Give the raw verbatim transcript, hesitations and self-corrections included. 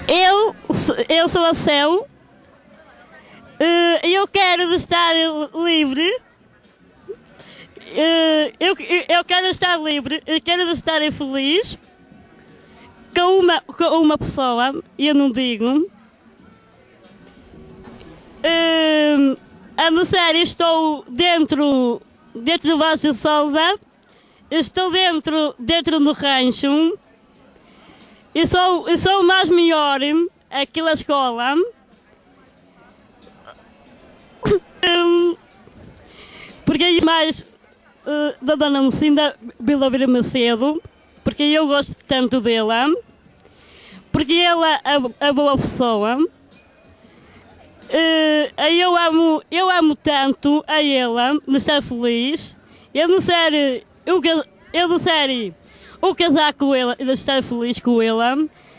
Eu, eu sou a Céu, eu quero estar livre, eu, eu quero estar livre, eu quero estar feliz com uma, com uma pessoa, eu não digo. A sério, estou dentro, dentro do Vasco de Sousa, estou dentro, dentro do rancho. Eu sou, eu sou o mais melhor aquela escola. Um, porque é mais uh, da Dona Lucinda Vila Vira Macedo, porque eu gosto tanto dela, porque ela é, é boa pessoa. Uh, eu, amo, eu amo tanto a ela, de estar feliz. Eu não sei, eu, eu não sei o casar com ela e de estar feliz com ela.